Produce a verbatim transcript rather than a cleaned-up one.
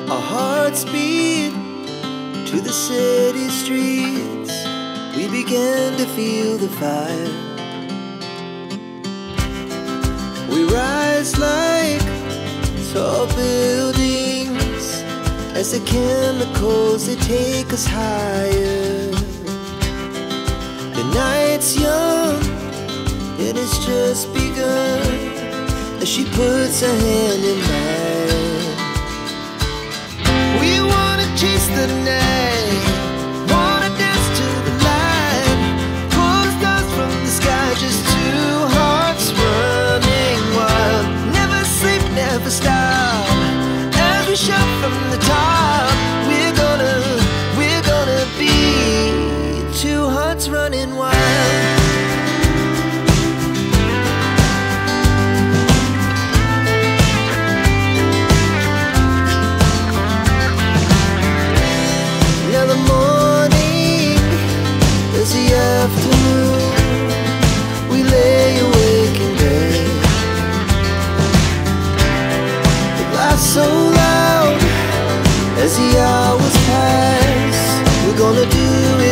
Our hearts beat to the city streets. We began to feel the fire. We rise like tall buildings as the chemicals, they take us higher. The night's young and it's just begun as she puts her hand in mine. We wanna chase the night, wanna dance to the light, pull the stars from the sky, just two hearts running wild. Never sleep, never stop, as we shout from the top. We're gonna, we're gonna be two hearts running wild. The afternoon, we lay awake in bed. The laugh so loud as the hours pass. We're gonna do